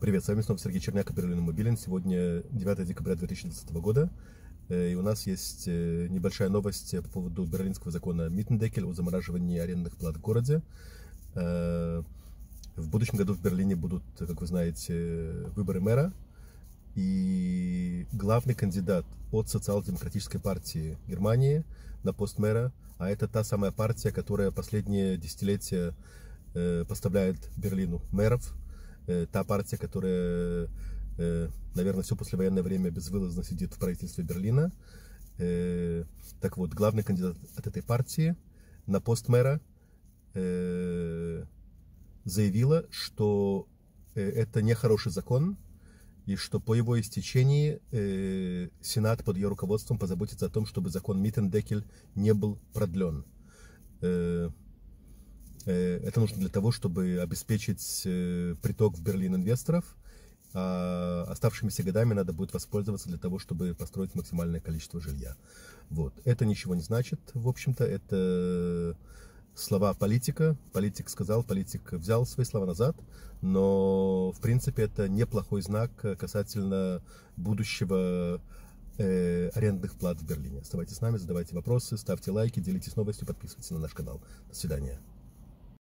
Привет, с вами снова Сергей Черняк, Берлин Мобилен. Сегодня 9 декабря 2020 года. И у нас есть небольшая новость по поводу берлинского закона Mietendeckel о замораживании арендных плат в городе. В будущем году в Берлине будут, как вы знаете, выборы мэра. И главный кандидат от социал-демократической партии Германии на пост мэра, а это та самая партия, которая последние десятилетия поставляет Берлину мэров, та партия, которая, наверное, все послевоенное время безвылазно сидит в правительстве Берлина. Так вот, главный кандидат от этой партии на пост мэра заявила, что это нехороший закон, и что по его истечении Сенат под ее руководством позаботится о том, чтобы закон Mietendeckel не был продлен. Это нужно для того, чтобы обеспечить приток в Берлин инвесторов, а оставшимися годами надо будет воспользоваться для того, чтобы построить максимальное количество жилья. Вот. Это ничего не значит, в общем-то, это слова политика. Политик сказал, политик взял свои слова назад, но, в принципе, это неплохой знак касательно будущего арендных плат в Берлине. Оставайтесь с нами, задавайте вопросы, ставьте лайки, делитесь новостью, подписывайтесь на наш канал. До свидания.